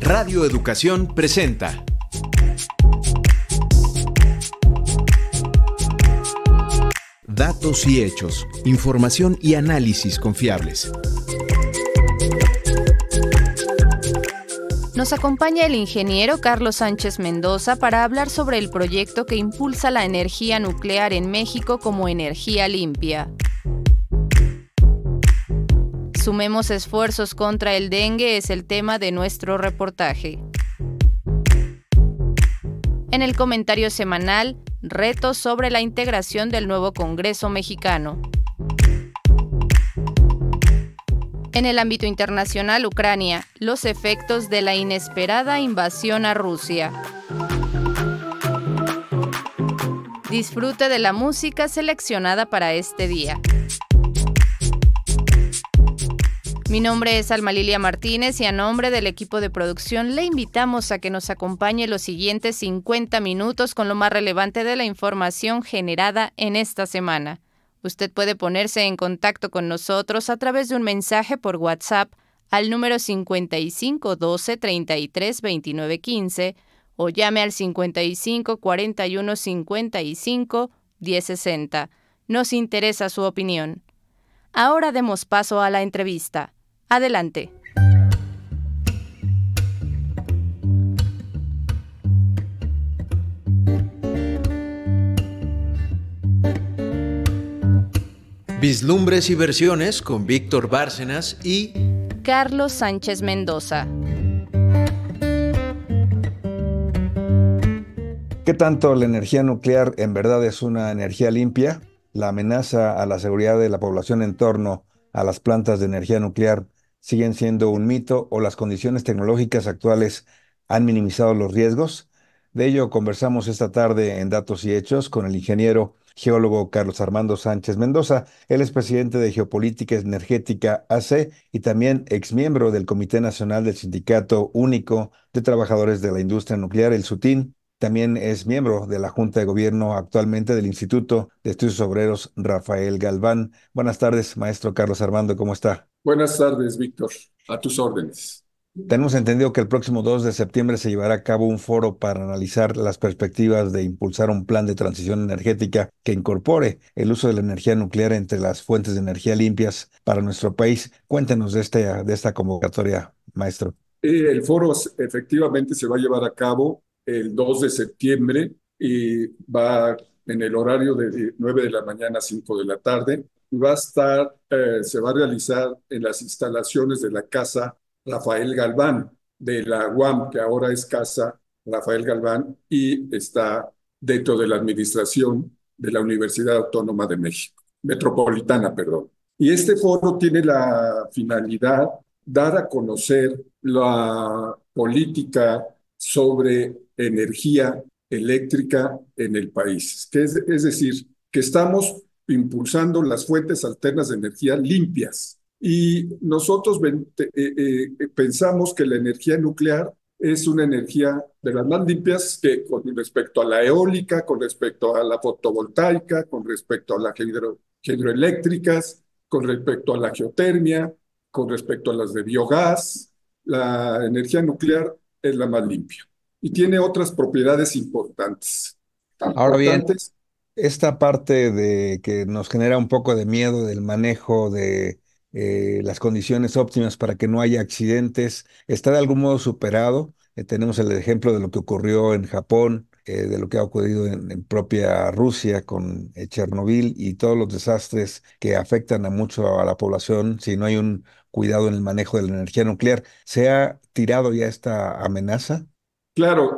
Radio Educación presenta Datos y hechos, información y análisis confiables. Nos acompaña el ingeniero Carlos Sánchez Mendoza para hablar sobre el proyecto que impulsa la energía nuclear en México como energía limpia. Sumemos esfuerzos contra el dengue es el tema de nuestro reportaje. En el comentario semanal, retos sobre la integración del nuevo Congreso mexicano. En el ámbito internacional, Ucrania, los efectos de la inesperada invasión a Rusia. Disfrute de la música seleccionada para este día. Mi nombre es Alma Lilia Martínez y a nombre del equipo de producción le invitamos a que nos acompañe los siguientes 50 minutos con lo más relevante de la información generada en esta semana. Usted puede ponerse en contacto con nosotros a través de un mensaje por WhatsApp al número 55 12 33 29 15 o llame al 55 41 55 10 60. Nos interesa su opinión. Ahora demos paso a la entrevista. Adelante. Vislumbres y versiones con Víctor Bárcenas y Carlos Sánchez Mendoza. ¿Qué tanto la energía nuclear en verdad es una energía limpia? ¿La amenaza a la seguridad de la población en torno a las plantas de energía nuclear siguen siendo un mito o las condiciones tecnológicas actuales han minimizado los riesgos? De ello conversamos esta tarde en Datos y Hechos con el ingeniero geólogo Carlos Armando Sánchez Mendoza. Él es presidente de Geopolítica Energética AC y también exmiembro del Comité Nacional del Sindicato Único de Trabajadores de la Industria Nuclear, el SUTIN. También es miembro de la Junta de Gobierno actualmente del Instituto de Estudios Obreros Rafael Galván. Buenas tardes, maestro Carlos Armando, ¿cómo está? Buenas tardes, Víctor. A tus órdenes. Tenemos entendido que el próximo 2 de septiembre se llevará a cabo un foro para analizar las perspectivas de impulsar un plan de transición energética que incorpore el uso de la energía nuclear entre las fuentes de energía limpias para nuestro país. Cuéntenos de esta convocatoria, maestro. El foro efectivamente se va a llevar a cabo el 2 de septiembre y va en el horario de 9 de la mañana a 5 de la tarde. Y se va a realizar en las instalaciones de la Casa Rafael Galván, de la UAM, que ahora es Casa Rafael Galván, y está dentro de la administración de la Universidad Autónoma de México, Metropolitana, perdón. Y este foro tiene la finalidad de dar a conocer la política sobre energía eléctrica en el país. Es decir, que estamos impulsando las fuentes alternas de energía limpias. Y nosotros pensamos que la energía nuclear es una energía de las más limpias que con respecto a la eólica, con respecto a la fotovoltaica, con respecto a las hidroeléctricas, con respecto a la geotermia, con respecto a las de biogás. La energía nuclear es la más limpia y tiene otras propiedades importantes. Ahora bien, esta parte de que nos genera un poco de miedo del manejo de las condiciones óptimas para que no haya accidentes, ¿está de algún modo superado? Tenemos el ejemplo de lo que ocurrió en Japón, de lo que ha ocurrido en propia Rusia con Chernobyl y todos los desastres que afectan a mucho a la población si no hay un cuidado en el manejo de la energía nuclear. ¿Se ha tirado ya esta amenaza? Claro,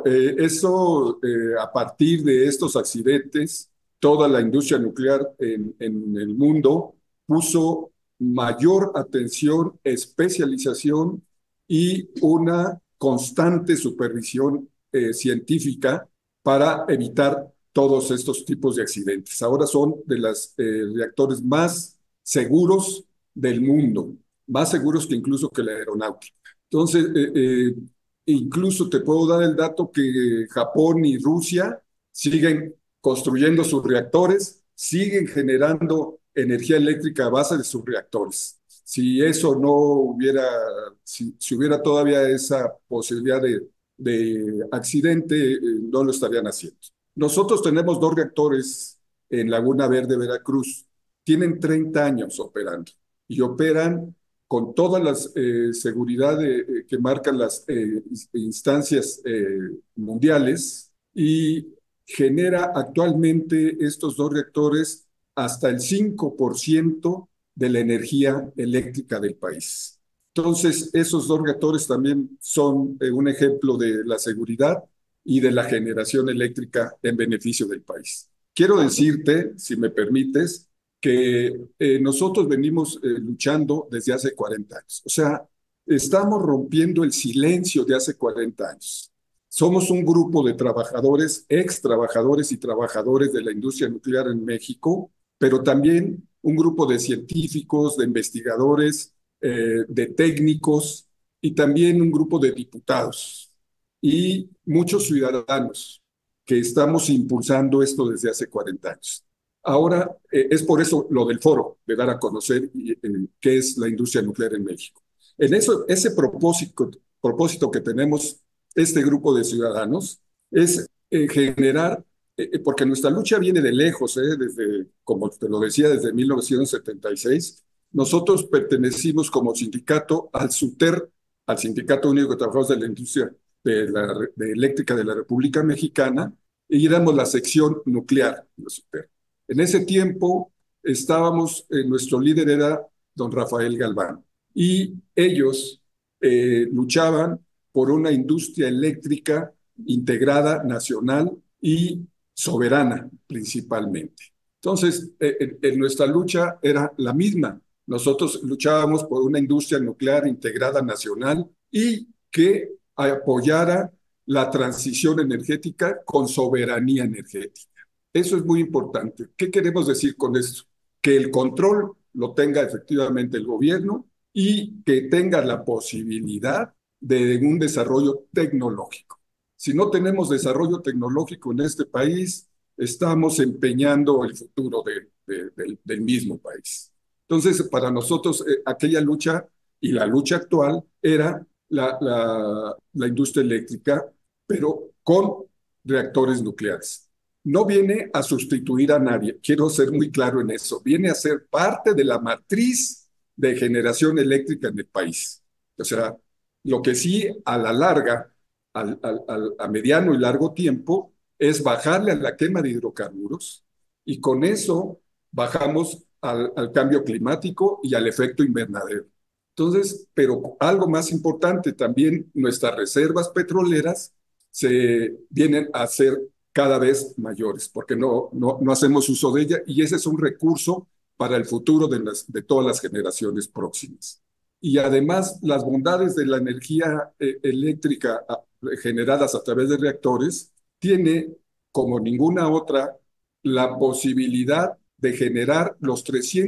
a partir de estos accidentes, toda la industria nuclear en el mundo puso mayor atención, especialización y una constante supervisión científica para evitar todos estos tipos de accidentes. Ahora son de los reactores más seguros del mundo, más seguros que incluso que la aeronáutica. Entonces, incluso te puedo dar el dato que Japón y Rusia siguen construyendo sus reactores, siguen generando energía eléctrica a base de sus reactores. Si eso no hubiera, si hubiera todavía esa posibilidad de accidente, no lo estarían haciendo. Nosotros tenemos dos reactores en Laguna Verde, Veracruz. Tienen 30 años operando y operan con todas las seguridad que marcan las instancias mundiales, y genera actualmente estos dos reactores hasta el 5% de la energía eléctrica del país. Entonces, esos dos reactores también son un ejemplo de la seguridad y de la generación eléctrica en beneficio del país. Quiero decirte, si me permites, que nosotros venimos luchando desde hace 40 años. O sea, estamos rompiendo el silencio de hace 40 años. Somos un grupo de trabajadores, ex trabajadores y trabajadores de la industria nuclear en México, pero también un grupo de científicos, de investigadores, de técnicos, y también un grupo de diputados y muchos ciudadanos que estamos impulsando esto desde hace 40 años. Ahora, es por eso lo del foro, de dar a conocer qué es la industria nuclear en México. En eso, ese propósito que tenemos este grupo de ciudadanos es generar, porque nuestra lucha viene de lejos, desde, como te lo decía, desde 1976. Nosotros pertenecimos como sindicato al SUTER, al Sindicato Único de Trabajadores de la Industria de Eléctrica de la República Mexicana, y éramos la sección nuclear de SUTER. En ese tiempo estábamos, nuestro líder era don Rafael Galván, y ellos luchaban por una industria eléctrica integrada, nacional y soberana principalmente. Entonces, nuestra lucha era la misma. Nosotros luchábamos por una industria nuclear integrada nacional y que apoyara la transición energética con soberanía energética. Eso es muy importante. ¿Qué queremos decir con esto? Que el control lo tenga efectivamente el gobierno y que tenga la posibilidad de un desarrollo tecnológico. Si no tenemos desarrollo tecnológico en este país, estamos empeñando el futuro del mismo país. Entonces, para nosotros, aquella lucha y la lucha actual era la industria eléctrica, pero con reactores nucleares. No viene a sustituir a nadie, quiero ser muy claro en eso, viene a ser parte de la matriz de generación eléctrica en el país. O sea, lo que sí a la larga, a mediano y largo tiempo, es bajarle a la quema de hidrocarburos, y con eso bajamos al cambio climático y al efecto invernadero. Entonces, pero algo más importante también, nuestras reservas petroleras se vienen a ser cada vez mayores, porque no hacemos uso de ella, y ese es un recurso para el futuro de todas las generaciones próximas. Y además, las bondades de la energía eléctrica generadas a través de reactores tiene, como ninguna otra, la posibilidad de generar los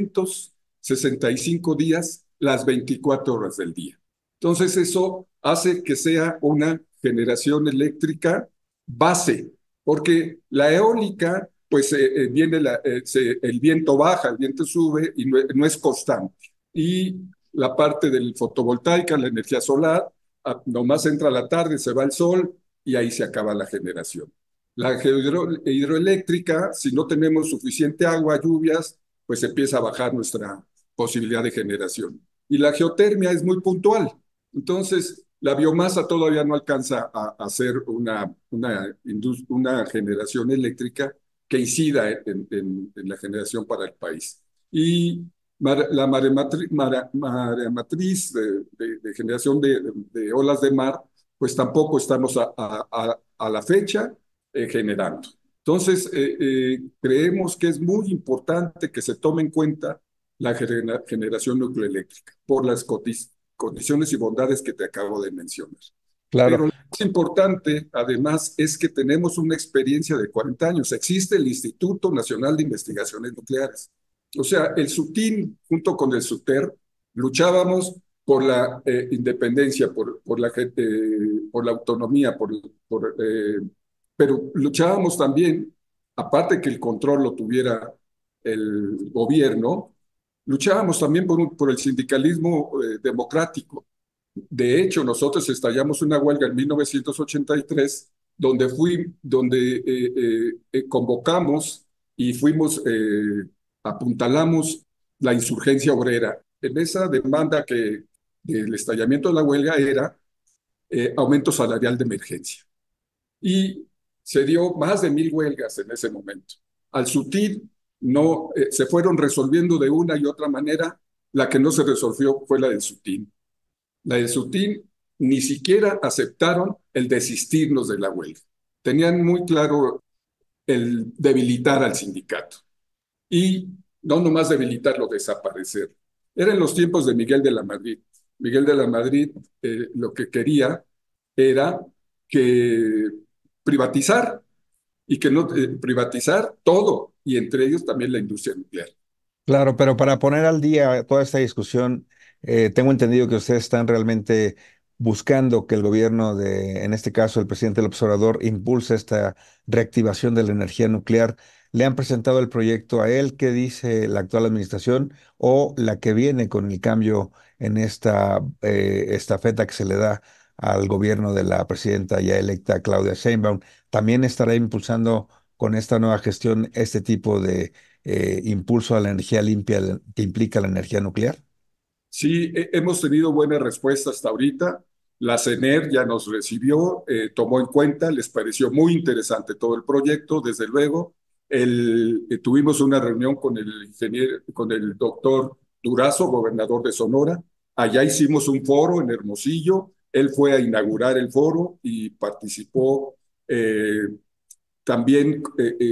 365 días, las 24 horas del día. Entonces, eso hace que sea una generación eléctrica base, porque la eólica, pues viene el viento baja, el viento sube y no es constante. Y la parte del fotovoltaica, la energía solar, nomás entra la tarde, se va el sol y ahí se acaba la generación. La hidroeléctrica, si no tenemos suficiente agua, lluvias, pues empieza a bajar nuestra posibilidad de generación. Y la geotermia es muy puntual. Entonces, la biomasa todavía no alcanza a hacer una generación eléctrica que incida en la generación para el país. Y la mareamatriz de generación de olas de mar, pues tampoco estamos a la fecha generando. Entonces, creemos que es muy importante que se tome en cuenta la generación nucleoeléctrica por las condiciones y bondades que te acabo de mencionar. Claro. Pero lo más importante, además, es que tenemos una experiencia de 40 años. Existe el Instituto Nacional de Investigaciones Nucleares. O sea, el SUTIN, junto con el SUTER, luchábamos por la independencia, por la autonomía, pero luchábamos también, aparte que el control lo tuviera el gobierno, luchábamos también por el sindicalismo democrático. De hecho, nosotros estallamos una huelga en 1983, donde convocamos y apuntalamos la insurgencia obrera. En esa demanda del estallamiento de la huelga era aumento salarial de emergencia. Y se dio más de 1,000 huelgas en ese momento. Al SUTIR no, se fueron resolviendo de una y otra manera. La que no se resolvió fue la del SUTIN. La del SUTIN ni siquiera aceptaron el desistirnos de la huelga. Tenían muy claro el debilitar al sindicato y no nomás debilitarlo, desaparecer. Eran los tiempos de Miguel de la Madrid. Miguel de la Madrid lo que quería era que privatizar y que no privatizar todo, y entre ellos también la industria nuclear. Claro, pero para poner al día toda esta discusión, tengo entendido que ustedes están realmente buscando que el gobierno en este caso el presidente López Obrador, impulse esta reactivación de la energía nuclear. ¿Le han presentado el proyecto a él? ¿Qué dice la actual administración o la que viene con el cambio en esta estafeta que se le da al gobierno de la presidenta ya electa Claudia Sheinbaum? ¿También estará impulsando con esta nueva gestión este tipo de impulso a la energía limpia que implica la energía nuclear? Sí, hemos tenido buena respuesta hasta ahorita. La CENER ya nos recibió, tomó en cuenta, les pareció muy interesante todo el proyecto, desde luego. Tuvimos una reunión con el doctor Durazo, gobernador de Sonora. Allá hicimos un foro en Hermosillo. Él fue a inaugurar el foro y participó también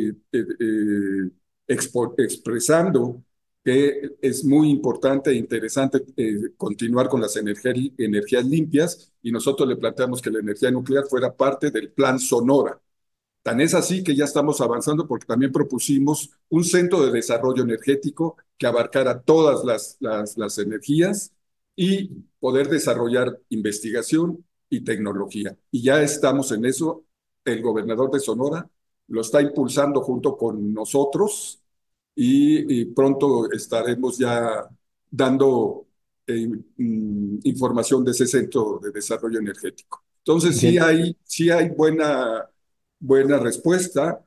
expresando que es muy importante e interesante continuar con las energías limpias, y nosotros le planteamos que la energía nuclear fuera parte del Plan Sonora. Tan es así que ya estamos avanzando porque también propusimos un centro de desarrollo energético que abarcara todas las energías y poder desarrollar investigación y tecnología. Y ya estamos en eso. El gobernador de Sonora lo está impulsando junto con nosotros, y pronto estaremos ya dando información de ese centro de desarrollo energético. Entonces Bien. sí hay buena respuesta.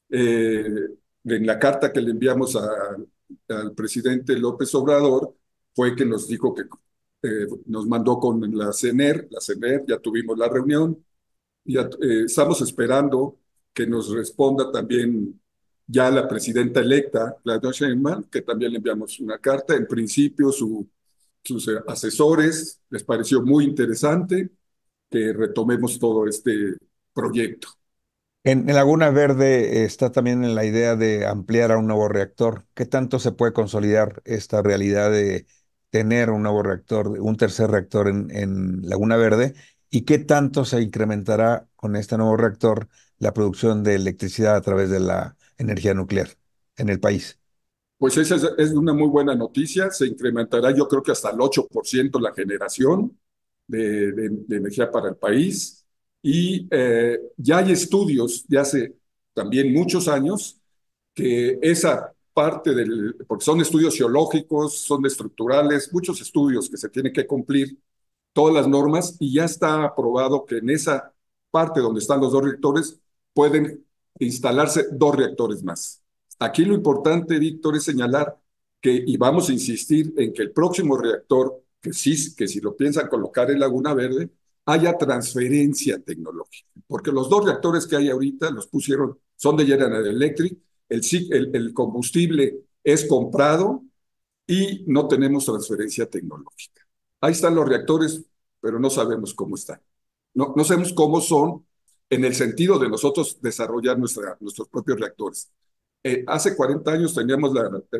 En la carta que le enviamos al presidente López Obrador fue que nos dijo que nos mandó con la CENER, ya tuvimos la reunión, ya estamos esperando que nos responda también ya la presidenta electa, Claudia Sheinbaum, que también le enviamos una carta. En principio, sus asesores les pareció muy interesante que retomemos todo este proyecto. En Laguna Verde está también en la idea de ampliar a un nuevo reactor. ¿Qué tanto se puede consolidar esta realidad de tener un nuevo reactor, un tercer reactor en Laguna Verde? ¿Y qué tanto se incrementará con este nuevo reactor la producción de electricidad a través de la energía nuclear en el país? Pues esa es una muy buena noticia. Se incrementará, yo creo que hasta el 8% la generación de energía para el país. Y ya hay estudios de hace también muchos años que esa parte porque son estudios geológicos, son estructurales, muchos estudios que se tienen que cumplir todas las normas, y ya está aprobado que en esa parte donde están los dos reactores pueden instalarse 2 reactores más. Aquí lo importante, Víctor, es señalar y vamos a insistir en que el próximo reactor, que si lo piensan colocar en Laguna Verde, haya transferencia tecnológica, porque los 2 reactores que hay ahorita son de General Electric, el combustible es comprado y no tenemos transferencia tecnológica. Ahí están los reactores, pero no sabemos cómo están. No sabemos cómo son en el sentido de nosotros desarrollar nuestros propios reactores. Hace 40 años teníamos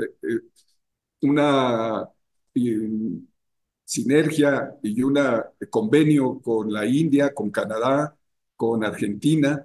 una sinergia y un convenio con la India, con Canadá, con Argentina,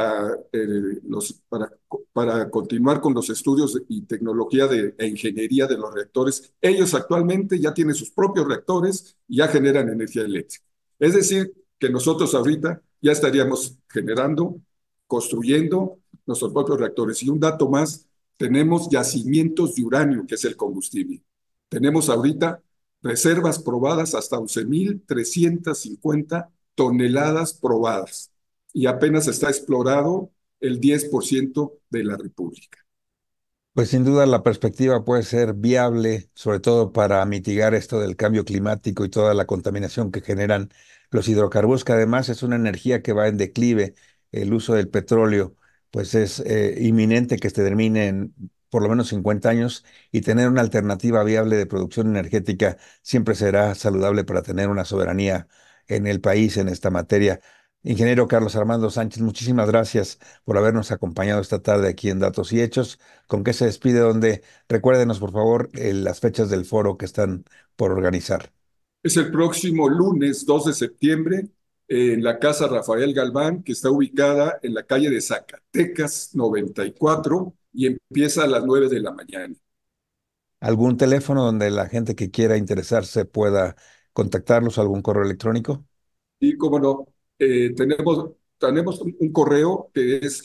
para continuar con los estudios y tecnología e ingeniería de los reactores. Ellos actualmente ya tienen sus propios reactores y ya generan energía eléctrica. Es decir, que nosotros ahorita ya estaríamos generando, construyendo nuestros propios reactores. Y un dato más, tenemos yacimientos de uranio, que es el combustible. Tenemos ahorita reservas probadas hasta 11,350 toneladas probadas y apenas está explorado el 10% de la República. Pues sin duda la perspectiva puede ser viable, sobre todo para mitigar esto del cambio climático y toda la contaminación que generan los hidrocarburos, que además es una energía que va en declive. El uso del petróleo, pues es inminente que se termine en por lo menos 50 años, y tener una alternativa viable de producción energética siempre será saludable para tener una soberanía en el país en esta materia. Ingeniero Carlos Armando Sánchez, muchísimas gracias por habernos acompañado esta tarde aquí en Datos y Hechos. ¿Con qué se despide? Donde recuérdenos, por favor, las fechas del foro que están por organizar. Es el próximo lunes 2 de septiembre en la Casa Rafael Galván, que está ubicada en la calle de Zacatecas 94 y empieza a las 9 de la mañana. ¿Algún teléfono donde la gente que quiera interesarse pueda contactarlos? ¿Algún correo electrónico? Y cómo no, tenemos un correo que es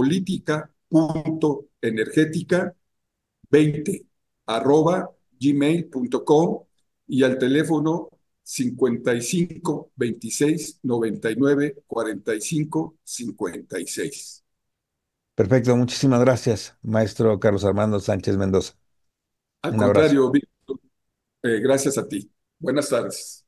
geopolítica.energética20@gmail.com y al teléfono 55 26 99 45 56. Perfecto, muchísimas gracias, maestro Carlos Armando Sánchez Mendoza. Al Un abrazo. contrario, Víctor, gracias a ti. Buenas tardes.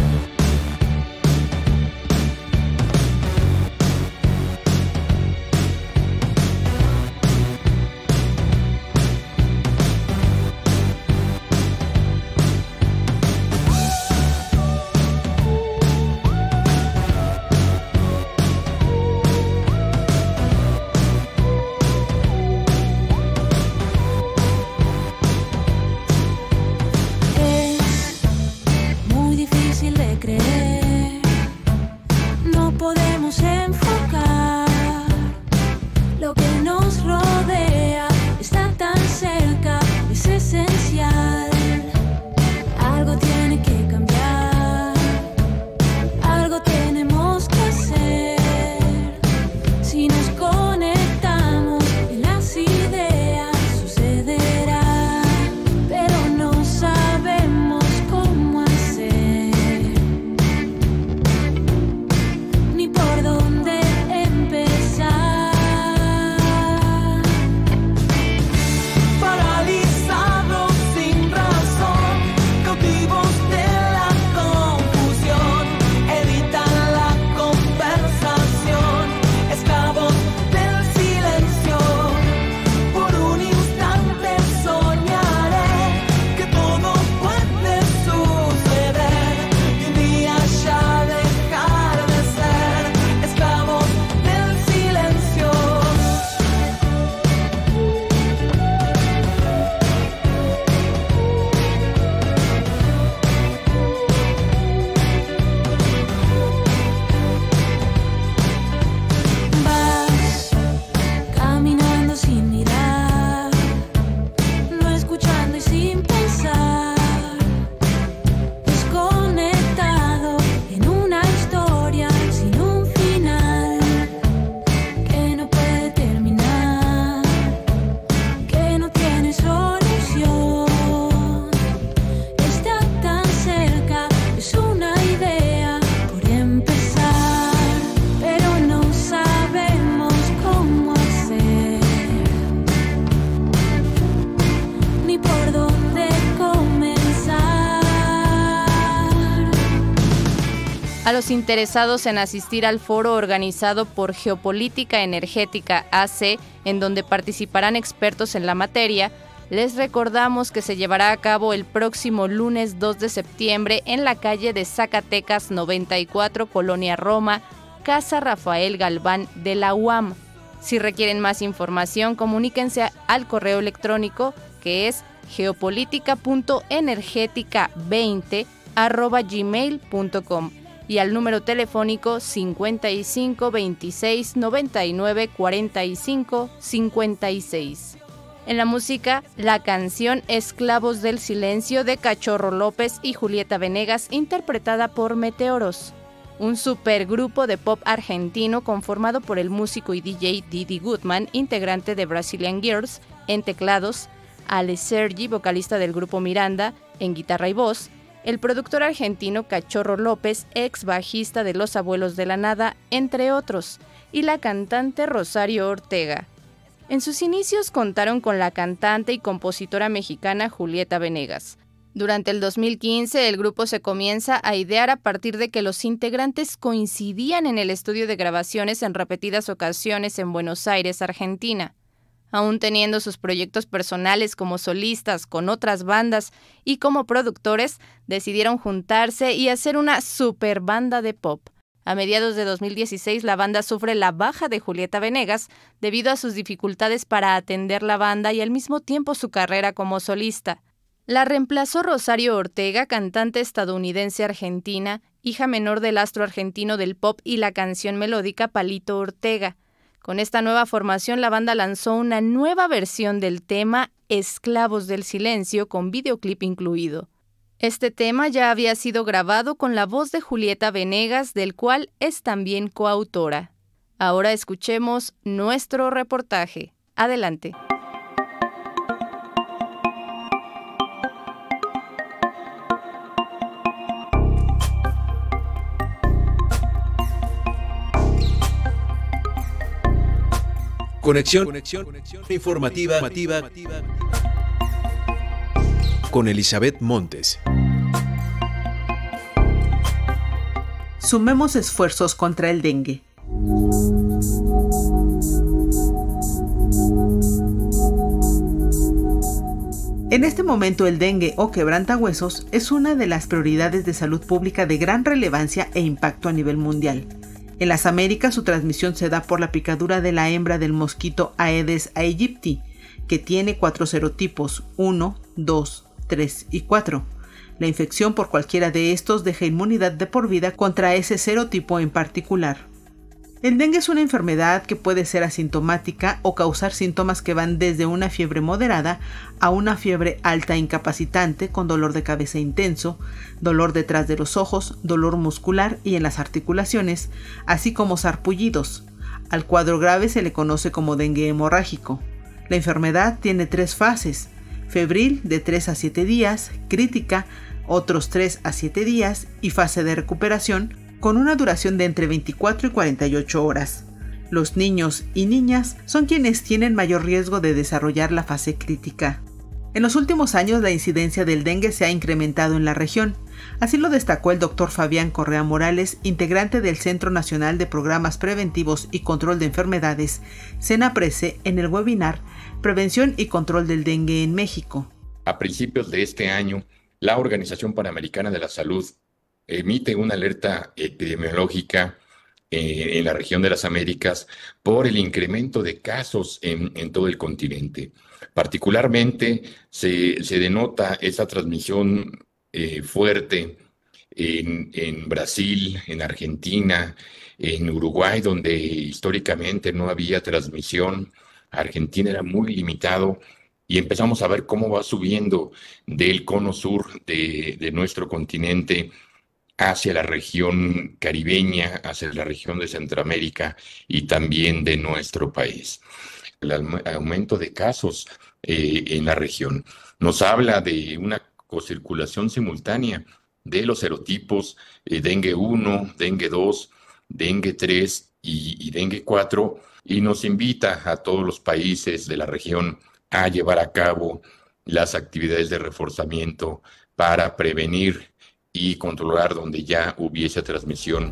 A los interesados en asistir al foro organizado por Geopolítica Energética AC, en donde participarán expertos en la materia, les recordamos que se llevará a cabo el próximo lunes 2 de septiembre en la calle de Zacatecas 94, Colonia Roma, Casa Rafael Galván de la UAM. Si requieren más información, comuníquense al correo electrónico que es geopolítica.energética20@gmail.com y al número telefónico 55 26 99 45 56. En la música, la canción Esclavos del Silencio de Cachorro López y Julieta Venegas, interpretada por Meteoros, un supergrupo de pop argentino conformado por el músico y DJ Didi Goodman, integrante de Brazilian Girls, en teclados, Ale Sergi, vocalista del grupo Miranda, En guitarra y voz, el productor argentino Cachorro López, ex bajista de Los Abuelos de la Nada, entre otros, y la cantante Rosario Ortega. En sus inicios contaron con la cantante y compositora mexicana Julieta Venegas. Durante el 2015, el grupo se comienza a idear a partir de que los integrantes coincidían en el estudio de grabaciones en repetidas ocasiones en Buenos Aires, Argentina. Aún teniendo sus proyectos personales como solistas, con otras bandas y como productores, decidieron juntarse y hacer una super banda de pop. A mediados de 2016, la banda sufre la baja de Julieta Venegas debido a sus dificultades para atender la banda y al mismo tiempo su carrera como solista. La reemplazó Rosario Ortega, cantante estadounidense-argentina, hija menor del astro argentino del pop y la canción melódica Palito Ortega. Con esta nueva formación, la banda lanzó una nueva versión del tema Esclavos del Silencio, con videoclip incluido. Este tema ya había sido grabado con la voz de Julieta Venegas, del cual es también coautora. Ahora escuchemos nuestro reportaje. Adelante. Conexión informativa con Elizabeth Montes. Sumemos esfuerzos contra el dengue. En este momento el dengue o quebrantahuesos es una de las prioridades de salud pública de gran relevancia e impacto a nivel mundial. En las Américas su transmisión se da por la picadura de la hembra del mosquito Aedes aegypti, que tiene 4 serotipos, 1, 2, 3 y 4. La infección por cualquiera de estos deja inmunidad de por vida contra ese serotipo en particular. El dengue es una enfermedad que puede ser asintomática o causar síntomas que van desde una fiebre moderada a una fiebre alta incapacitante con dolor de cabeza intenso, dolor detrás de los ojos, dolor muscular y en las articulaciones, así como sarpullidos. Al cuadro grave se le conoce como dengue hemorrágico. La enfermedad tiene 3 fases: febril de 3 a 7 días, crítica otros 3 a 7 días y fase de recuperación con una duración de entre 24 y 48 horas. Los niños y niñas son quienes tienen mayor riesgo de desarrollar la fase crítica. En los últimos años la incidencia del dengue se ha incrementado en la región. Así lo destacó el Dr. Fabián Correa Morales, integrante del Centro Nacional de Programas Preventivos y Control de Enfermedades, CENAPRESE, en el webinar Prevención y Control del Dengue en México. A principios de este año, la Organización Panamericana de la Salud emite una alerta epidemiológica en la región de las Américas por el incremento de casos en todo el continente. Particularmente se denota esa transmisión fuerte en Brasil, en Argentina, en Uruguay, donde históricamente no había transmisión. Argentina era muy limitado y empezamos a ver cómo va subiendo del cono sur de nuestro continente hacia la región caribeña, hacia la región de Centroamérica y también de nuestro país. El aumento de casos en la región nos habla de una cocirculación simultánea de los serotipos dengue 1, dengue 2, dengue 3 y dengue 4, y nos invita a todos los países de la región a llevar a cabo las actividades de reforzamiento para prevenir y controlar donde ya hubiese transmisión.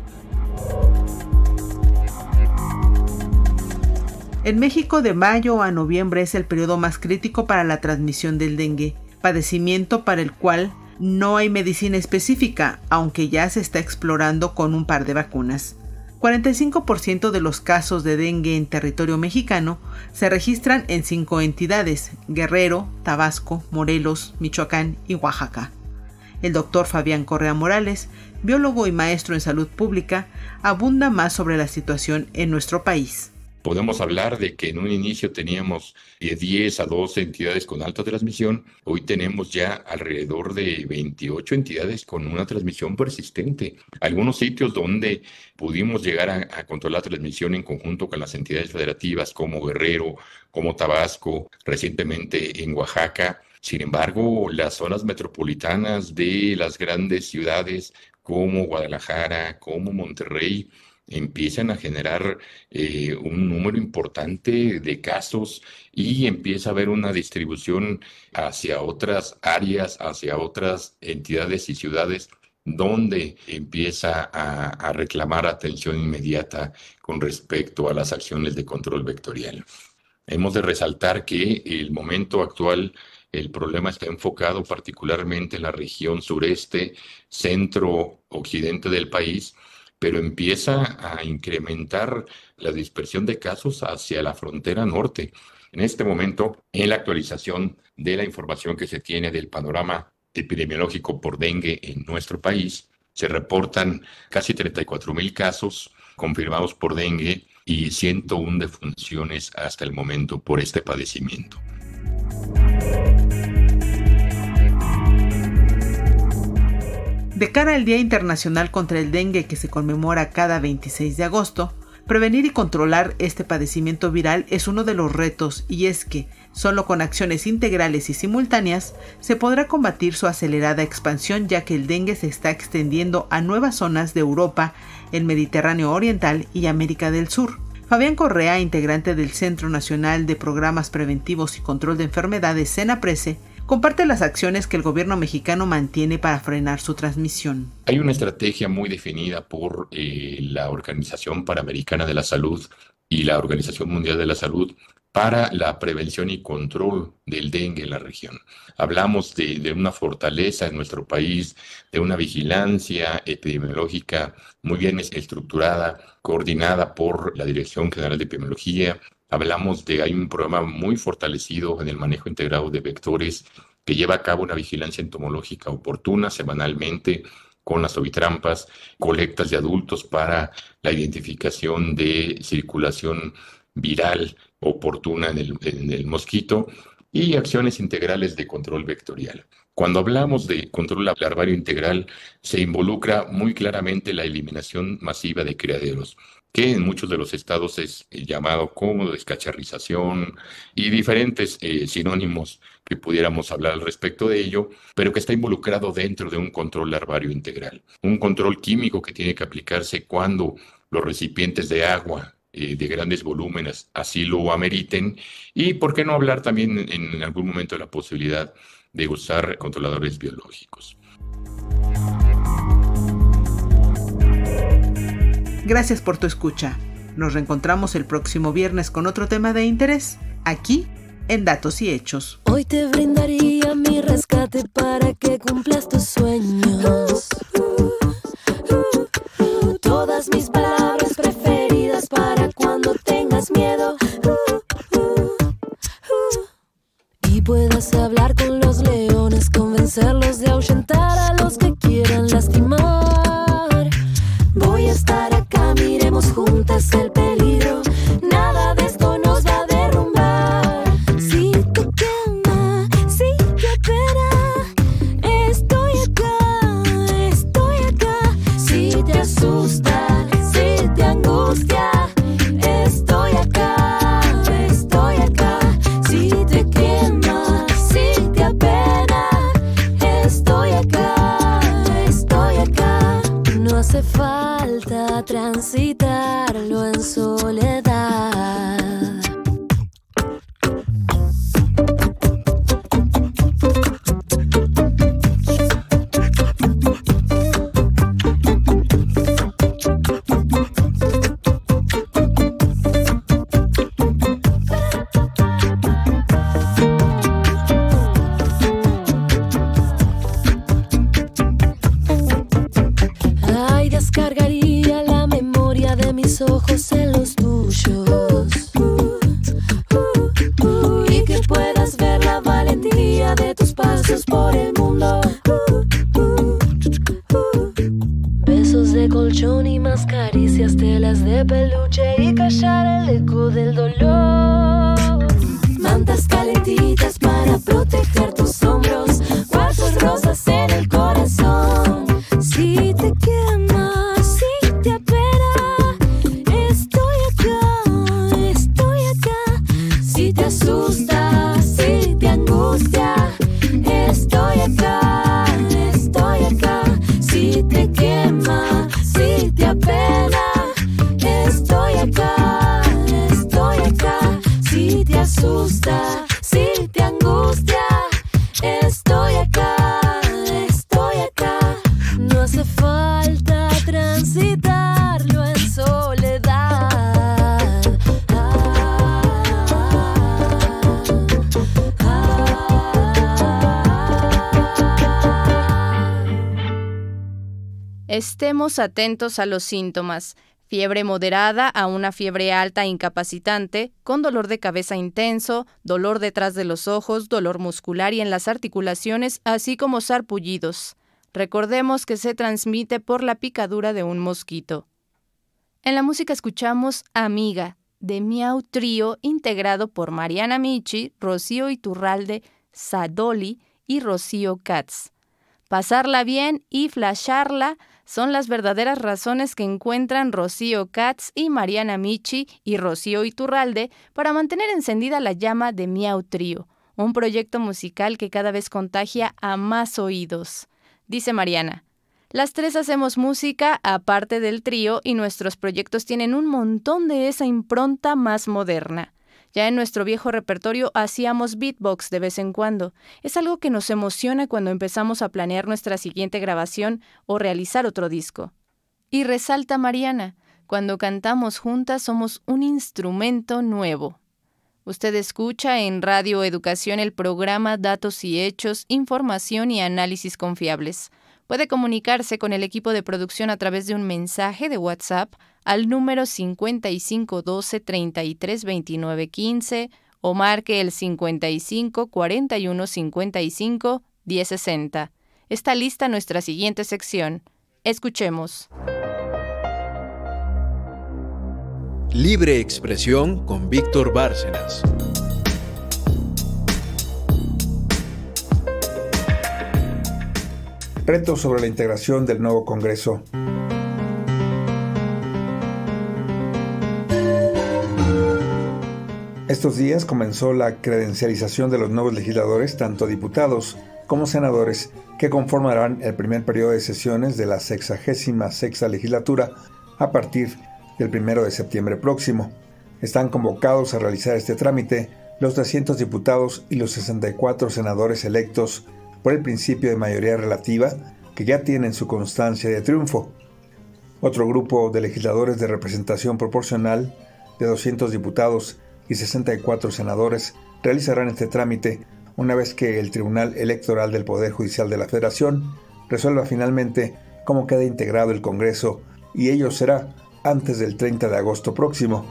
En México, de mayo a noviembre es el periodo más crítico para la transmisión del dengue, padecimiento para el cual no hay medicina específica, aunque ya se está explorando con un par de vacunas. 45% de los casos de dengue en territorio mexicano se registran en 5 entidades: Guerrero, Tabasco, Morelos, Michoacán y Oaxaca. El doctor Fabián Correa Morales, biólogo y maestro en salud pública, abunda más sobre la situación en nuestro país. Podemos hablar de que en un inicio teníamos 10 a 12 entidades con alta transmisión. Hoy tenemos ya alrededor de 28 entidades con una transmisión persistente. Algunos sitios donde pudimos llegar a controlar la transmisión en conjunto con las entidades federativas como Guerrero, como Tabasco, recientemente en Oaxaca, Sin embargo, las zonas metropolitanas de las grandes ciudades como Guadalajara, como Monterrey, empiezan a generar un número importante de casos y empieza a haber una distribución hacia otras áreas, hacia otras entidades y ciudades donde empieza a reclamar atención inmediata con respecto a las acciones de control vectorial. Hemos de resaltar que el momento actual, el problema está enfocado particularmente en la región sureste, centro-occidente del país, pero empieza a incrementar la dispersión de casos hacia la frontera norte. En este momento, en la actualización de la información que se tiene del panorama epidemiológico por dengue en nuestro país, se reportan casi 34,000 casos confirmados por dengue y 101 defunciones hasta el momento por este padecimiento. De cara al Día Internacional contra el Dengue, que se conmemora cada 26 de agosto, prevenir y controlar este padecimiento viral es uno de los retos, y es que solo con acciones integrales y simultáneas se podrá combatir su acelerada expansión, ya que el dengue se está extendiendo a nuevas zonas de Europa, el Mediterráneo Oriental y América del Sur. Fabián Correa, integrante del Centro Nacional de Programas Preventivos y Control de Enfermedades, CENAPRESE, comparte las acciones que el gobierno mexicano mantiene para frenar su transmisión. Hay una estrategia muy definida por la Organización Panamericana de la Salud y la Organización Mundial de la Salud para la prevención y control del dengue en la región. Hablamos de una fortaleza en nuestro país, de una vigilancia epidemiológica muy bien estructurada, coordinada por la Dirección General de Epidemiología. Hablamos de, hay un programa muy fortalecido en el manejo integrado de vectores que lleva a cabo una vigilancia entomológica oportuna semanalmente con las ovitrampas, colectas de adultos para la identificación de circulación viral oportuna en el mosquito y acciones integrales de control vectorial. Cuando hablamos de control larvario integral, se involucra muy claramente la eliminación masiva de criaderos, que en muchos de los estados es llamado como descacharrización y diferentes sinónimos que pudiéramos hablar al respecto de ello, pero que está involucrado dentro de un control larvario integral. Un control químico que tiene que aplicarse cuando los recipientes de agua de grandes volúmenes así lo ameriten, y por qué no hablar también en algún momento de la posibilidad de usar controladores biológicos. Gracias por tu escucha. Nos reencontramos el próximo viernes con otro tema de interés, aquí en Datos y Hechos. Hoy te brindaría mi rescate para que cumplas tus sueños. Todas mis palabras preferidas para cuando tengas miedo. Y puedas hablar con los leones, convencerlos de ahuyentar a los que quieran lastimar. Voy a estar acá, miremos juntas el peligro. Nada de esto nos va a derrumbar. Si te quema, si te apena, estoy acá. Si te asusta, si te angustia, estoy acá. Si te quema, si te apena, estoy acá. No hace falta transitarlo en soledad. Ay, descargaría la memoria de mis ojos en los tuyos. Y que puedas ver la valentía de tus pasos por el mundo. Besos de colchón y más caricias, telas de peluche y callar el eco del dolor. Mantas calentitas para proteger tus hombros, cuarzos rosas en el corazón. Si te quema, si te apena, estoy acá. Si te asusta, si te angustia, Estemos atentos a los síntomas. Fiebre moderada a una fiebre alta incapacitante, con dolor de cabeza intenso, dolor detrás de los ojos, dolor muscular y en las articulaciones, así como sarpullidos. Recordemos que se transmite por la picadura de un mosquito. En la música escuchamos Amiga, de Miau Trío, integrado por Mariana Michi, Rocío Iturralde, Sadoli y Rocío Katz. Pasarla bien y flasharla son las verdaderas razones que encuentran Rocío Katz y Mariana Michi y Rocío Iturralde para mantener encendida la llama de Miau Trío, un proyecto musical que cada vez contagia a más oídos. Dice Mariana: las tres hacemos música aparte del trío y nuestros proyectos tienen un montón de esa impronta más moderna. Ya en nuestro viejo repertorio hacíamos beatbox de vez en cuando. Es algo que nos emociona cuando empezamos a planear nuestra siguiente grabación o realizar otro disco. Y resalta Mariana: cuando cantamos juntas somos un instrumento nuevo. Usted escucha en Radio Educación el programa Datos y Hechos, Información y Análisis Confiables. Puede comunicarse con el equipo de producción a través de un mensaje de WhatsApp al número 5512 33 29 15 o marque el 55 41 55 1060. Está lista nuestra siguiente sección. Escuchemos. Libre Expresión con Víctor Bárcenas. Retos sobre la integración del nuevo Congreso. Estos días comenzó la credencialización de los nuevos legisladores, tanto diputados como senadores, que conformarán el primer periodo de sesiones de la 66ª legislatura a partir del 1 de septiembre próximo. Están convocados a realizar este trámite los 300 diputados y los 64 senadores electos por el principio de mayoría relativa, que ya tienen su constancia de triunfo. Otro grupo de legisladores de representación proporcional, de 200 diputados y 64 senadores, realizarán este trámite una vez que el Tribunal Electoral del Poder Judicial de la Federación resuelva finalmente cómo queda integrado el Congreso, y ello será antes del 30 de agosto próximo.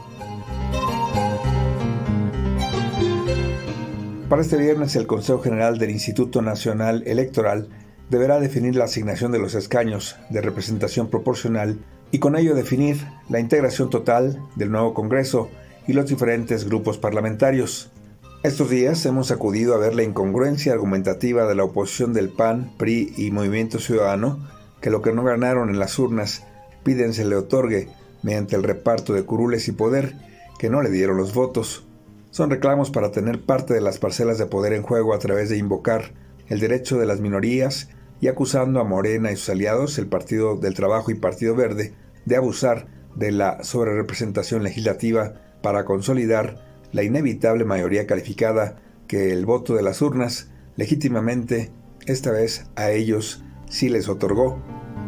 Para este viernes, el Consejo General del Instituto Nacional Electoral deberá definir la asignación de los escaños de representación proporcional y con ello definir la integración total del nuevo Congreso y los diferentes grupos parlamentarios. Estos días hemos acudido a ver la incongruencia argumentativa de la oposición del PAN, PRI y Movimiento Ciudadano, que lo que no ganaron en las urnas piden se le otorgue mediante el reparto de curules y poder que no le dieron los votos. Son reclamos para tener parte de las parcelas de poder en juego a través de invocar el derecho de las minorías y acusando a Morena y sus aliados, el Partido del Trabajo y Partido Verde, de abusar de la sobrerepresentación legislativa para consolidar la inevitable mayoría calificada que el voto de las urnas legítimamente, esta vez a ellos sí les otorgó.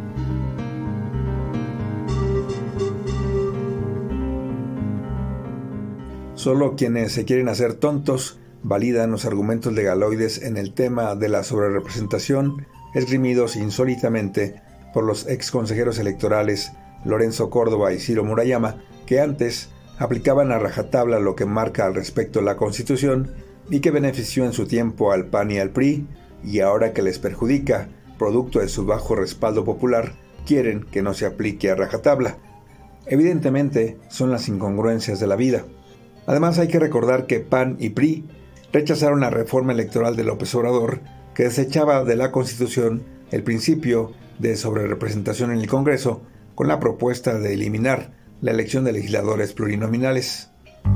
Solo quienes se quieren hacer tontos validan los argumentos legaloides en el tema de la sobrerepresentación esgrimidos insólitamente por los ex consejeros electorales Lorenzo Córdoba y Ciro Murayama, que antes aplicaban a rajatabla lo que marca al respecto la Constitución y que benefició en su tiempo al PAN y al PRI, y ahora que les perjudica, producto de su bajo respaldo popular, quieren que no se aplique a rajatabla. Evidentemente, son las incongruencias de la vida. Además, hay que recordar que PAN y PRI rechazaron la reforma electoral de López Obrador, que desechaba de la Constitución el principio de sobrerepresentación en el Congreso, con la propuesta de eliminar la elección de legisladores plurinominales.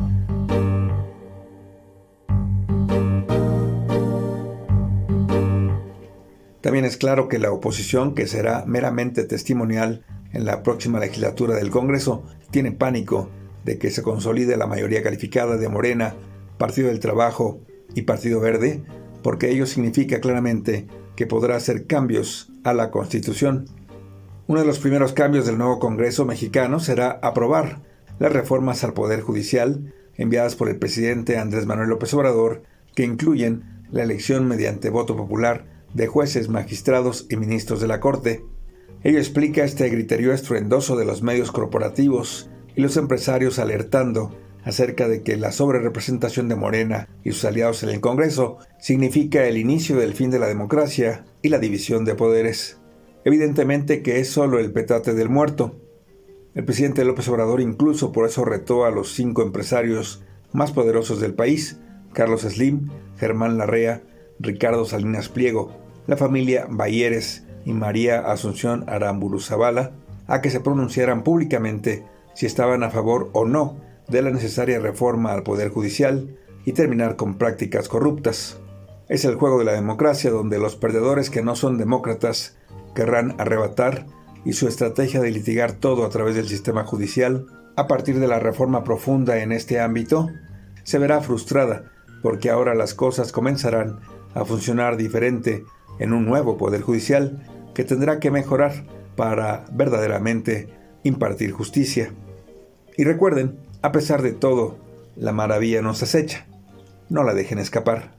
También es claro que la oposición, que será meramente testimonial en la próxima legislatura del Congreso, tiene pánico de que se consolide la mayoría calificada de Morena, Partido del Trabajo y Partido Verde, porque ello significa claramente que podrá hacer cambios a la Constitución. Uno de los primeros cambios del nuevo Congreso mexicano será aprobar las reformas al Poder Judicial enviadas por el presidente Andrés Manuel López Obrador, que incluyen la elección mediante voto popular de jueces, magistrados y ministros de la Corte. Ello explica este griterío estruendoso de los medios corporativos y los empresarios alertando acerca de que la sobrerepresentación de Morena y sus aliados en el Congreso significa el inicio del fin de la democracia y la división de poderes. Evidentemente que es solo el petate del muerto. El presidente López Obrador incluso por eso retó a los 5 empresarios más poderosos del país, Carlos Slim, Germán Larrea, Ricardo Salinas Pliego, la familia Bayeres y María Asunción Aramburu Zavala, a que se pronunciaran públicamente si estaban a favor o no de la necesaria reforma al Poder Judicial y terminar con prácticas corruptas. Es el juego de la democracia donde los perdedores que no son demócratas querrán arrebatar y su estrategia de litigar todo a través del sistema judicial a partir de la reforma profunda en este ámbito se verá frustrada porque ahora las cosas comenzarán a funcionar diferente en un nuevo Poder Judicial que tendrá que mejorar para verdaderamente impartir justicia. Y recuerden, a pesar de todo, la maravilla nos acecha. No la dejen escapar.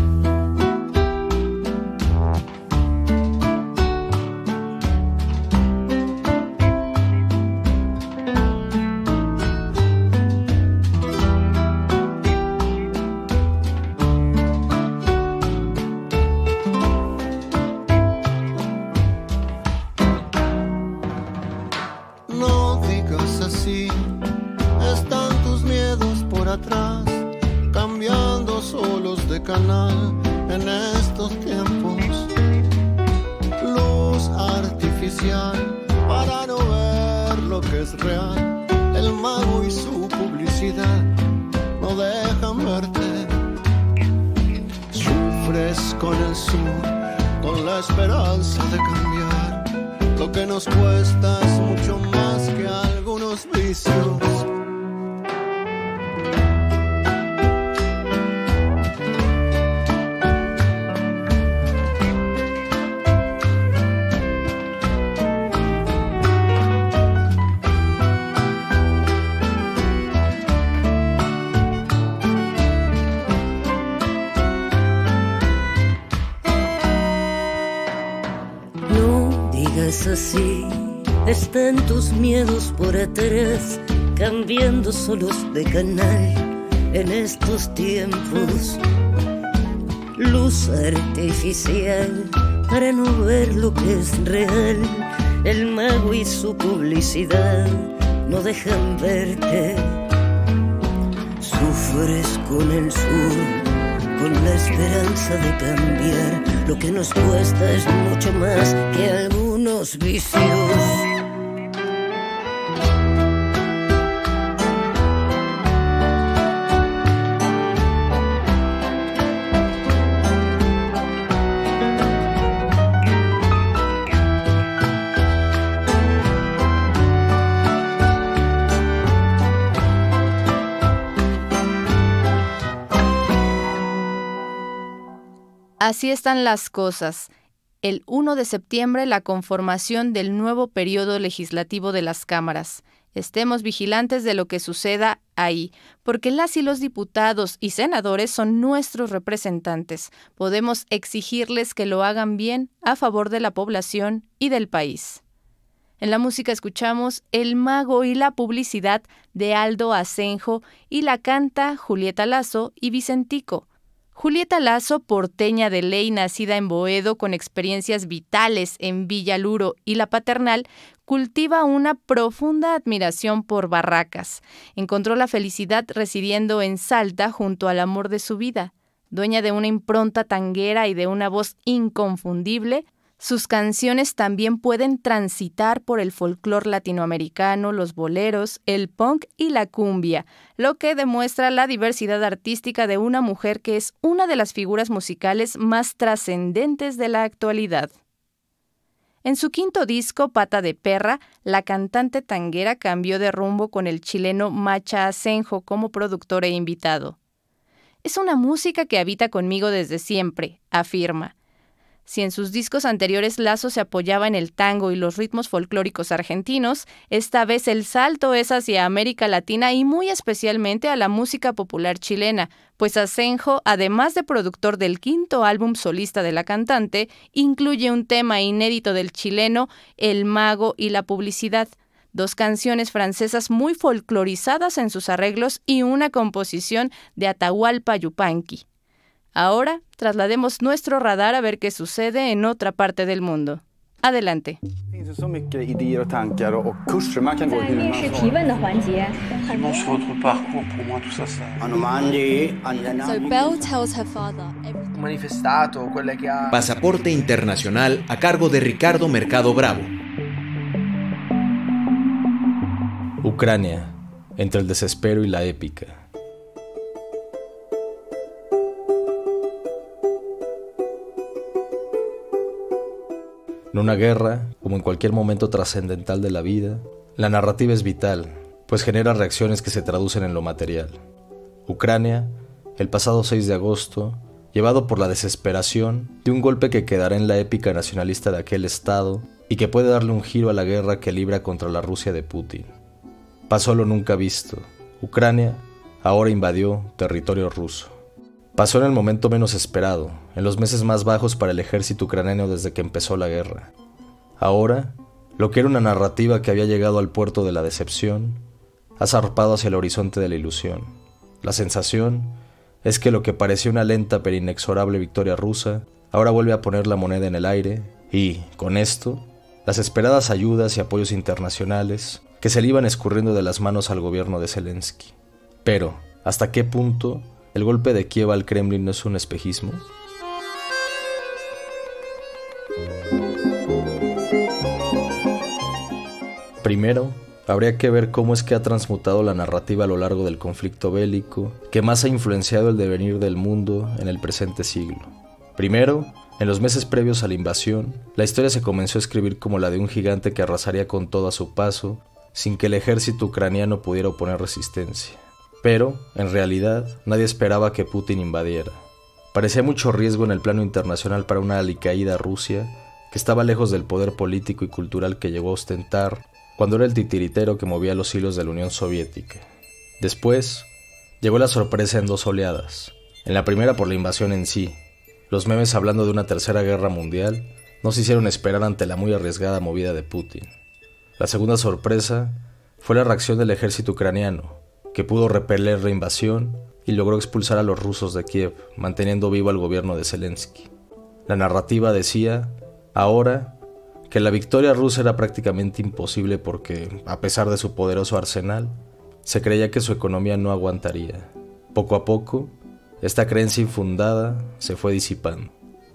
Así están tus miedos por atrás, cambiando solos de canal en estos tiempos. Luz artificial para no ver lo que es real. El mago y su publicidad no dejan verte. Sufres con el sur, con la esperanza de cambiar. Lo que nos cuesta es mucho más que algunos vicios. Así están las cosas. El 1 de septiembre, la conformación del nuevo periodo legislativo de las cámaras. Estemos vigilantes de lo que suceda ahí, porque las y los diputados y senadores son nuestros representantes. Podemos exigirles que lo hagan bien a favor de la población y del país. En la música escuchamos El mago y la publicidad de Aldo Asenjo y la canta Julieta Lazo y Vicentico. Julieta Lazo, porteña de ley, nacida en Boedo, con experiencias vitales en Villaluro y La Paternal, cultiva una profunda admiración por Barracas. Encontró la felicidad residiendo en Salta junto al amor de su vida. Dueña de una impronta tanguera y de una voz inconfundible, sus canciones también pueden transitar por el folclore latinoamericano, los boleros, el punk y la cumbia, lo que demuestra la diversidad artística de una mujer que es una de las figuras musicales más trascendentes de la actualidad. En su quinto disco, Pata de Perra, la cantante tanguera cambió de rumbo con el chileno Macha Asenjo como productor e invitado. Es una música que habita conmigo desde siempre, afirma. Si en sus discos anteriores Lazo se apoyaba en el tango y los ritmos folclóricos argentinos, esta vez el salto es hacia América Latina y muy especialmente a la música popular chilena, pues Asenjo, además de productor del 5º álbum solista de la cantante, incluye un tema inédito del chileno El Mago y la Publicidad, 2 canciones francesas muy folclorizadas en sus arreglos y una composición de Atahualpa Yupanqui. Ahora, traslademos nuestro radar a ver qué sucede en otra parte del mundo. Adelante. Pasaporte Internacional a cargo de Ricardo Mercado Bravo. Ucrania, entre el desespero y la épica. En una guerra, como en cualquier momento trascendental de la vida, la narrativa es vital, pues genera reacciones que se traducen en lo material. Ucrania, el pasado 6 de agosto, llevado por la desesperación de un golpe que quedará en la épica nacionalista de aquel estado y que puede darle un giro a la guerra que libra contra la Rusia de Putin. Pasó lo nunca visto. Ucrania ahora invadió territorio ruso. Pasó en el momento menos esperado, en los meses más bajos para el ejército ucraniano desde que empezó la guerra. Ahora, lo que era una narrativa que había llegado al puerto de la decepción, ha zarpado hacia el horizonte de la ilusión. La sensación es que lo que parecía una lenta pero inexorable victoria rusa, ahora vuelve a poner la moneda en el aire y, con esto, las esperadas ayudas y apoyos internacionales que se le iban escurriendo de las manos al gobierno de Zelensky. Pero, ¿hasta qué punto el golpe de Kiev al Kremlin no es un espejismo? Primero, habría que ver cómo es que ha transmutado la narrativa a lo largo del conflicto bélico que más ha influenciado el devenir del mundo en el presente siglo. Primero, en los meses previos a la invasión, la historia se comenzó a escribir como la de un gigante que arrasaría con todo a su paso, sin que el ejército ucraniano pudiera oponer resistencia. Pero, en realidad, nadie esperaba que Putin invadiera. Parecía mucho riesgo en el plano internacional para una alicaída Rusia, que estaba lejos del poder político y cultural que llegó a ostentar cuando era el titiritero que movía los hilos de la Unión Soviética. Después, llegó la sorpresa en 2 oleadas. En la primera por la invasión en sí. Los memes hablando de una tercera guerra mundial no se hicieron esperar ante la muy arriesgada movida de Putin. La segunda sorpresa fue la reacción del ejército ucraniano, que pudo repeler la invasión y logró expulsar a los rusos de Kiev, manteniendo vivo al gobierno de Zelensky. La narrativa decía, ahora, que la victoria rusa era prácticamente imposible porque, a pesar de su poderoso arsenal, se creía que su economía no aguantaría. Poco a poco, esta creencia infundada se fue disipando.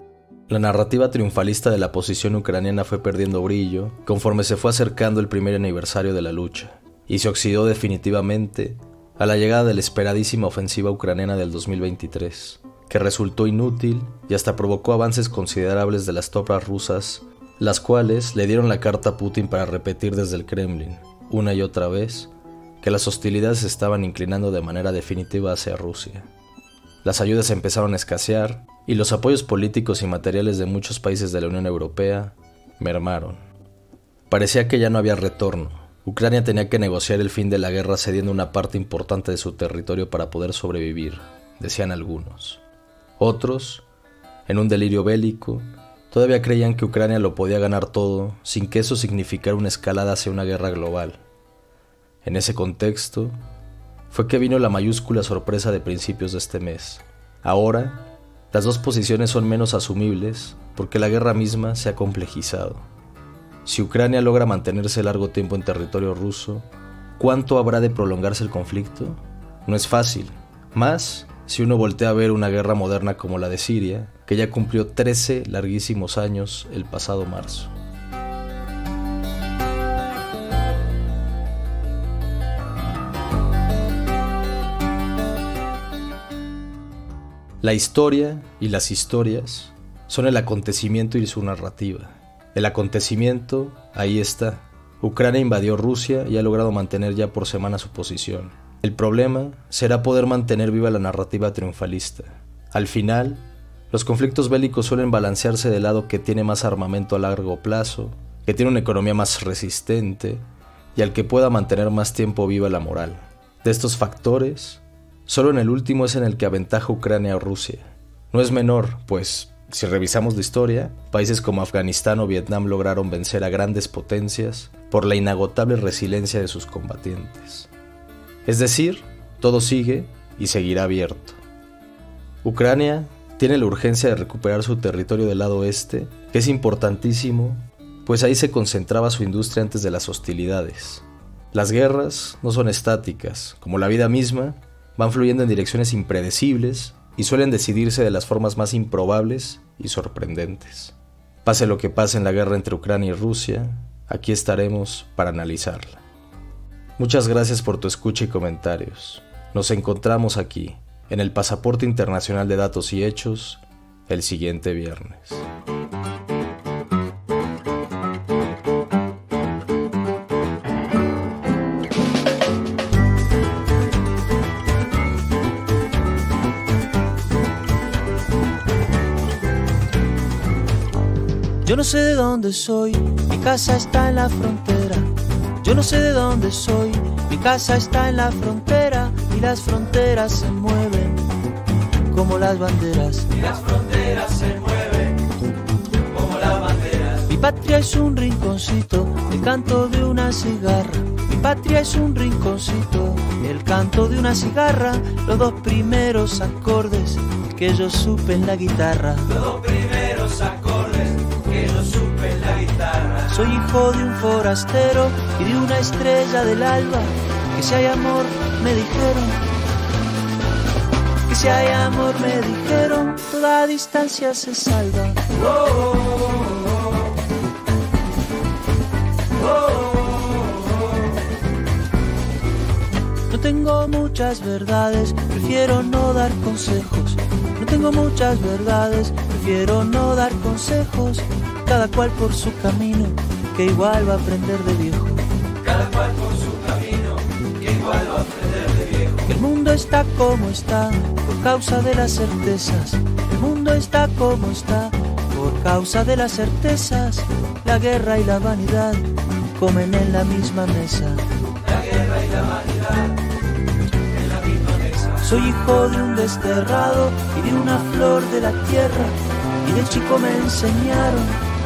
La narrativa triunfalista de la posición ucraniana fue perdiendo brillo conforme se fue acercando el primer aniversario de la lucha, y se oxidó definitivamente a la llegada de la esperadísima ofensiva ucraniana del 2023, que resultó inútil y hasta provocó avances considerables de las tropas rusas, las cuales le dieron la carta a Putin para repetir desde el Kremlin, una y otra vez, que las hostilidades se estaban inclinando de manera definitiva hacia Rusia. Las ayudas empezaron a escasear y los apoyos políticos y materiales de muchos países de la Unión Europea mermaron. Parecía que ya no había retorno. Ucrania tenía que negociar el fin de la guerra cediendo una parte importante de su territorio para poder sobrevivir, decían algunos. Otros, en un delirio bélico, todavía creían que Ucrania lo podía ganar todo sin que eso significara una escalada hacia una guerra global. En ese contexto, fue que vino la mayúscula sorpresa de principios de este mes. Ahora, las 2 posiciones son menos asumibles porque la guerra misma se ha complejizado. Si Ucrania logra mantenerse largo tiempo en territorio ruso, ¿cuánto habrá de prolongarse el conflicto? No es fácil, más si uno voltea a ver una guerra moderna como la de Siria, que ya cumplió 13 larguísimos años el pasado marzo. La historia y las historias son el acontecimiento y su narrativa. El acontecimiento, ahí está. Ucrania invadió Rusia y ha logrado mantener ya por semanas su posición. El problema será poder mantener viva la narrativa triunfalista. Al final, Los conflictos bélicos suelen balancearse del lado que tiene más armamento a largo plazo, que tiene una economía más resistente y al que pueda mantener más tiempo viva la moral. De estos factores, solo en el último es en el que aventaja Ucrania o Rusia. No es menor, pues, si revisamos la historia, países como Afganistán o Vietnam lograron vencer a grandes potencias por la inagotable resiliencia de sus combatientes. Es decir, todo sigue y seguirá abierto. Ucrania tiene la urgencia de recuperar su territorio del lado oeste, que es importantísimo, pues ahí se concentraba su industria antes de las hostilidades. Las guerras no son estáticas, como la vida misma, van fluyendo en direcciones impredecibles y suelen decidirse de las formas más improbables y sorprendentes. Pase lo que pase en la guerra entre Ucrania y Rusia, aquí estaremos para analizarla. Muchas gracias por tu escucha y comentarios. Nos encontramos aquí, en el Pasaporte Internacional de Datos y Hechos, el siguiente viernes. Yo no sé de dónde soy, mi casa está en la frontera. Yo no sé de dónde soy, mi casa está en la frontera. Y las fronteras se mueven como las banderas. Y las fronteras se mueven como las banderas. Mi patria es un rinconcito, el canto de una cigarra. Mi patria es un rinconcito, el canto de una cigarra. Los dos primeros acordes que yo supe en la guitarra. Los dos primeros acordes que yo supe en la guitarra. Soy hijo de un forastero y de una estrella del alba. Que si hay amor, me dijeron. Que si hay amor, me dijeron. Toda distancia se salva. Oh, oh, oh, oh, oh. No tengo muchas verdades, prefiero no dar consejos. No tengo muchas verdades, prefiero no dar consejos. Cada cual por su camino, que igual va a aprender de viejo. Cada cual por su camino, que igual va a aprender de viejo. El mundo está como está, por causa de las certezas. El mundo está como está, por causa de las certezas. La guerra y la vanidad comen en la misma mesa. La guerra y la vanidad en la misma mesa. Soy hijo de un desterrado y de una flor de la tierra. Y de chico me enseñaron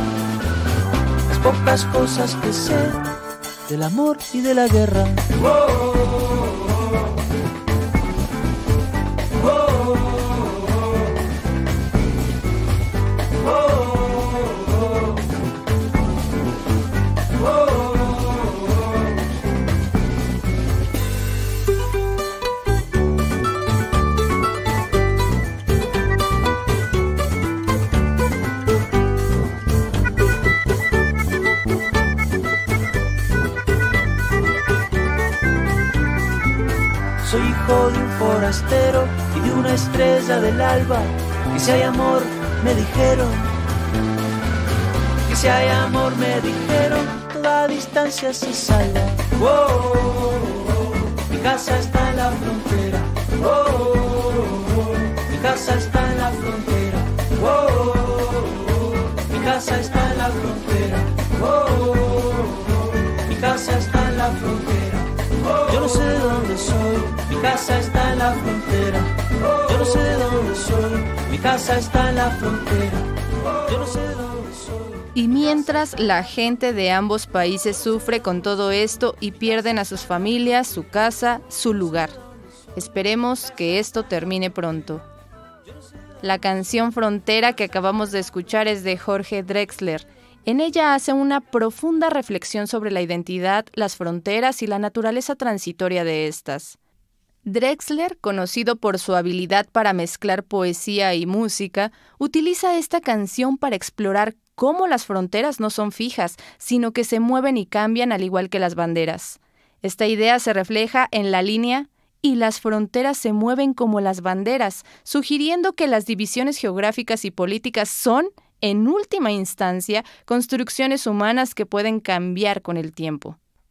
pocas cosas que sé del amor y de la guerra. Oh, oh, oh, oh, oh, oh, oh, oh. Soy hijo de un forastero y de una estrella del alba. Que si hay amor, me dijeron. Que si hay amor, me dijeron. Toda distancia se salva. Oh, oh, oh, oh. Mi casa está en la frontera. Oh, oh, oh, oh. Mi casa está en la frontera. Oh, oh, oh, oh. Mi casa está en la frontera. Oh, oh, oh, oh. Mi casa está en la frontera. Yo no sé de dónde soy, mi casa está en la frontera. Yo no sé de dónde soy, mi casa está en la frontera. Yo no sé de dónde soy. Y mientras la gente de ambos países sufre con todo esto y pierden a sus familias, su casa, su lugar. Esperemos que esto termine pronto. La canción Frontera que acabamos de escuchar es de Jorge Drexler. En ella hace una profunda reflexión sobre la identidad, las fronteras y la naturaleza transitoria de estas. Drexler, conocido por su habilidad para mezclar poesía y música, utiliza esta canción para explorar cómo las fronteras no son fijas, sino que se mueven y cambian al igual que las banderas. Esta idea se refleja en la línea "y las fronteras se mueven como las banderas", sugiriendo que las divisiones geográficas y políticas son, en última instancia, construcciones humanas que pueden cambiar con el tiempo.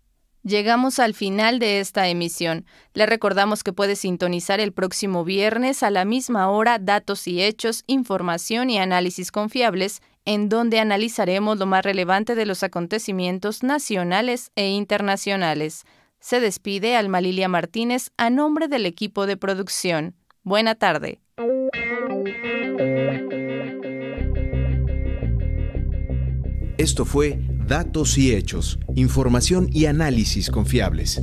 Llegamos al final de esta emisión. Le recordamos que puede sintonizar el próximo viernes a la misma hora Datos y Hechos, Información y Análisis Confiables, en donde analizaremos lo más relevante de los acontecimientos nacionales e internacionales. Se despide Alma Lilia Martínez a nombre del equipo de producción. Buena tarde. Esto fue Datos y Hechos, Información y Análisis Confiables.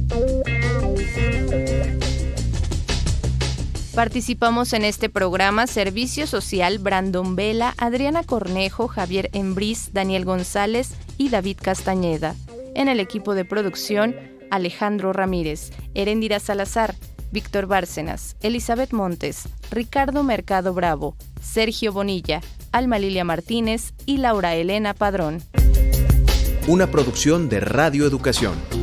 Participamos en este programa Servicio Social Brandon Vela, Adriana Cornejo, Javier Embriz, Daniel González y David Castañeda. En el equipo de producción, Alejandro Ramírez, Heréndira Salazar, Víctor Bárcenas, Elizabeth Montes, Ricardo Mercado Bravo, Sergio Bonilla, Alma Lilia Martínez y Laura Elena Padrón. Una producción de Radio Educación.